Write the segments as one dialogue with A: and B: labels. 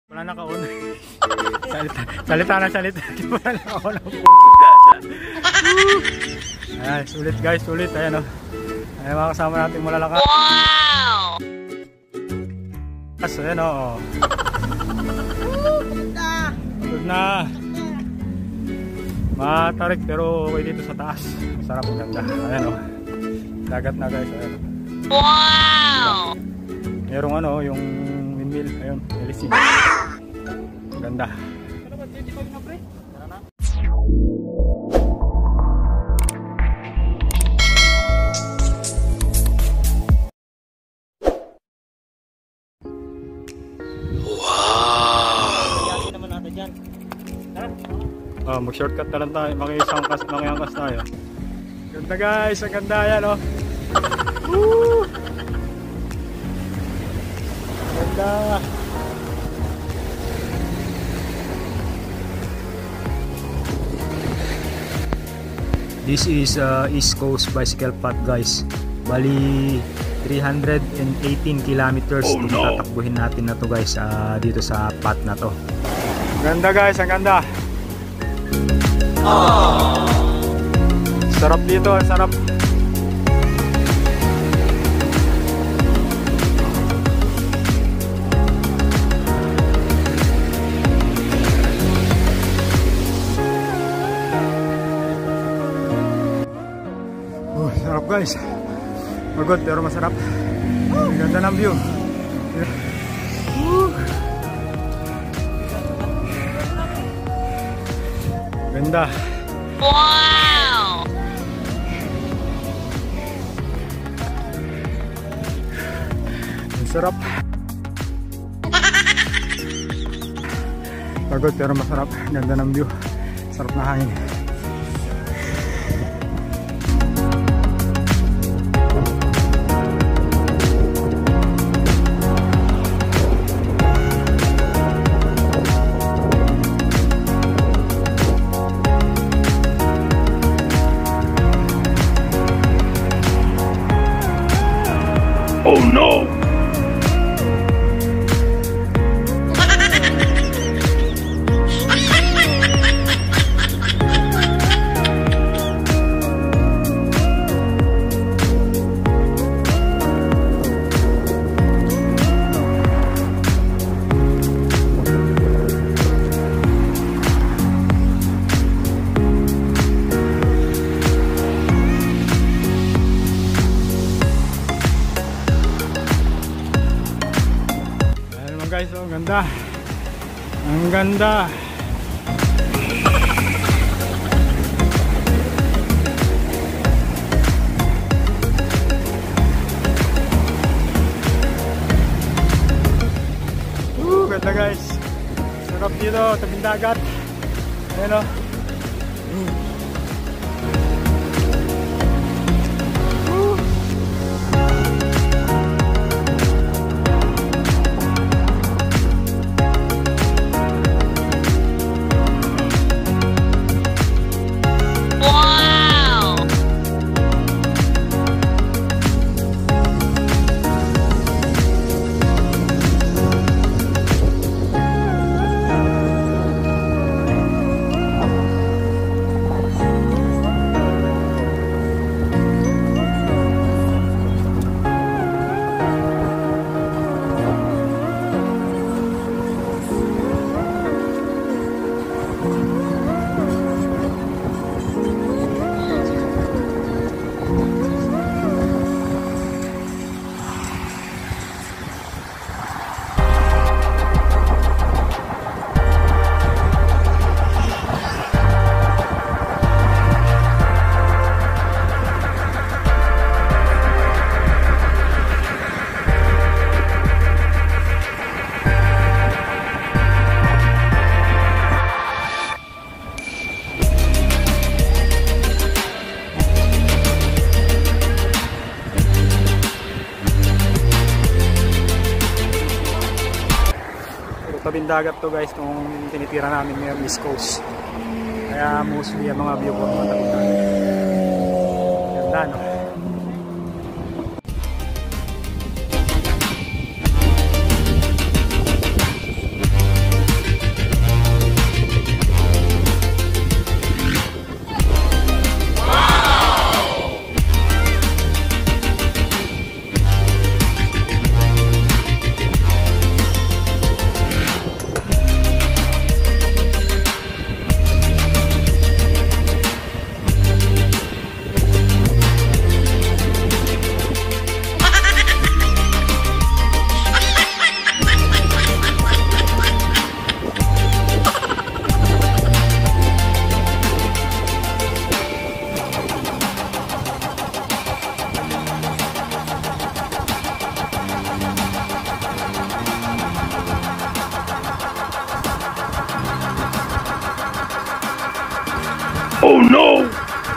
A: Wala naka-on. Salita na salita. Wala naka-on ang ayan, sulit guys, sulit. Ayan o. Ayan mga kasama natin mula laka. Wow! Ayan o. Good na. Matarik pero okay dito sa taas. Masarap, maganda. Ayan o. Dagat na guys. Ayan. Wow! Merong ano, yung windmill. Ayun, LC. Ganda. Oh, mag-shortcut na lang tayo, makiyangkas tayo. Ganda guys, ang ganda yan oh. Woo! Ganda. This is East Coast bicycle path guys. Bali 318 kilometers itong tatakbuhin natin na to guys, dito sa path na to. Ganda guys, ang ganda. Sarap dito, ang sarap. Sarap guys. Magod pero masarap. Ang ganda ng view. Ganda. Wow! Ang sarap. Pagod pero masarap. Ganda ng view. Sarap na hangin.
B: Oh no!
A: Guys, oh, ganda. Ang ganda. Ganda guys. Sarap dito, tabing dagat. Ayan oh. Tabing dagat to guys kung tinitira namin ngayon East Coast. Kaya mostly ang mga view ko mga tabing dagat. Ganda no?
B: Oh no!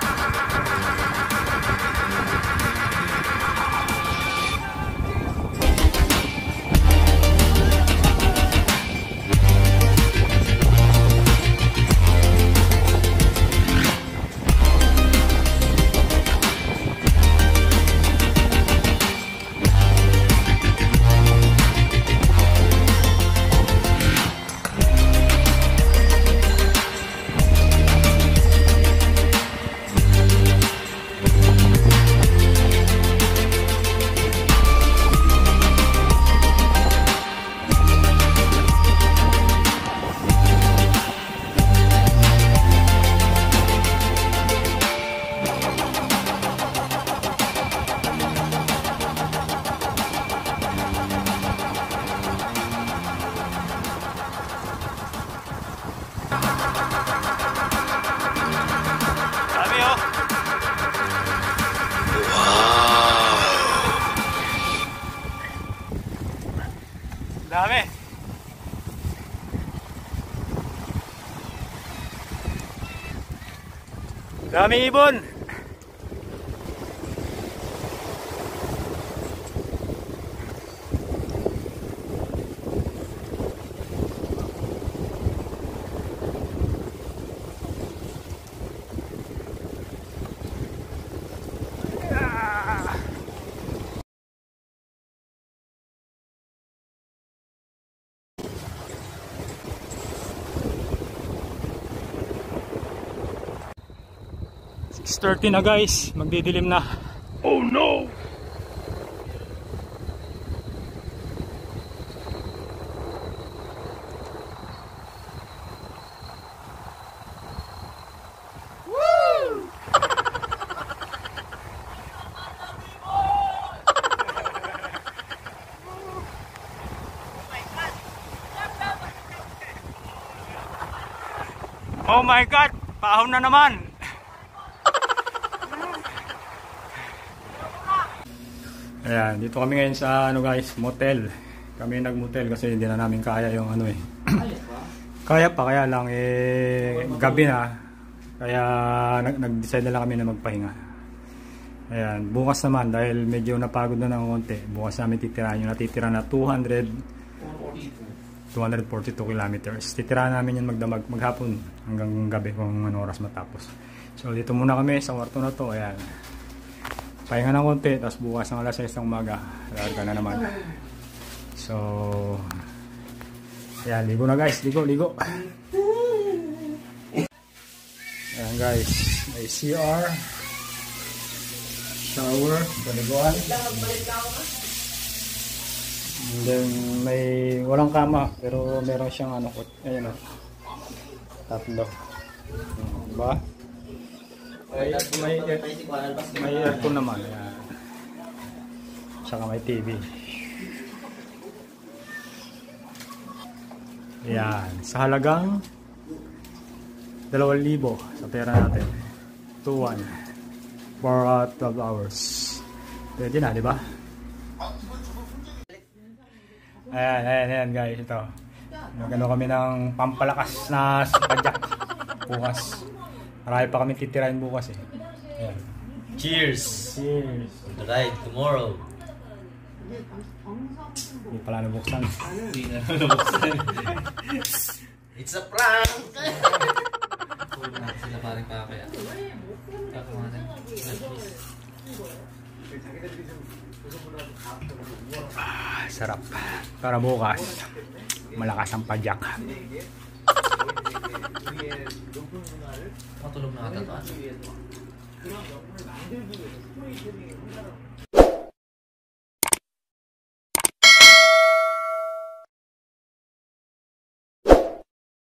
A: Dami. Dami ibon. .30 na guys, magdidilim na.
B: Oh no!
A: Woo! Oh my God, pahon na naman. Ayan, dito kami ngayon sa ano guys, motel. Kami nagmotel kasi hindi na namin kaya yung ano eh. Kaya pa, kaya lang eh gabi na. Kaya nag-decide na lang kami na magpahinga. Ayan, bukas naman dahil medyo napagod na ng konti. Bukas namin titirahan yung natitira na 242 kilometers. Titirahan namin yung magdamag maghapon hanggang gabi kung ano oras matapos. So dito muna kami sa kwarto na to. Ayan. Pahinga ng konti, tapos bukas ng alas 6 ng umaga, larga na naman. So, ayan, ligo na guys, ligo. Ayan guys, may CR, shower, paliguan. And then, may walang kama, pero meron siyang ano, ayan o, tatlo. Diba? May aircon naman. Ayan. Saka may TV. Ayan. Sa halagang 2,000 sa pera natin. 2,1 for 12 hours. Pwede na, di ba? Ayan guys. Ito. Nagano kami ng pampalakas na Pumadyak bukas. Marami pa kami titirahin bukas eh. Ayan. Cheers! Cheers!
C: The ride tomorrow.
A: Hindi pala nabuksan.
C: Hindi na nabuksan. It's a prank! Puro natin sila paring kaya.
A: Sarap. Para bukas, malakas ang padyak.
C: Matulog na ata.